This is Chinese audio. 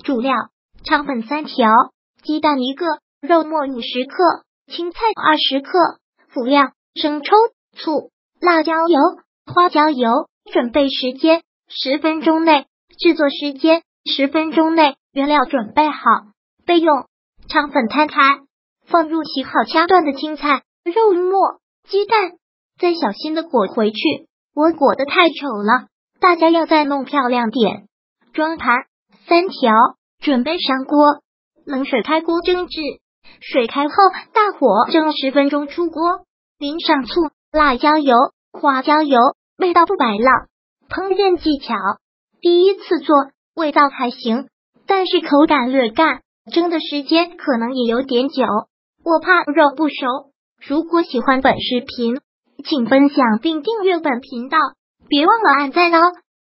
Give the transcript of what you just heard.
主料：肠粉3条，鸡蛋1个，肉末50克，青菜20克。辅料：生抽、醋、辣椒油、花椒油。准备时间10分钟内，制作时间10分钟内。原料准备好，备用：肠粉摊开，放入洗好掐断的青菜、肉末、鸡蛋，再小心的裹回去。我裹得太丑了，大家要再弄漂亮点。装盘3条，准备上锅，冷水开锅蒸制。水开后，大火蒸10分钟出锅，淋上醋、辣椒油、花椒油，味道不摆浪。烹饪技巧：第一次做，味道还行，但是口感略干，蒸的时间可能也有点久，我怕肉不熟。如果喜欢本视频，请分享并订阅本频道，别忘了按赞哦。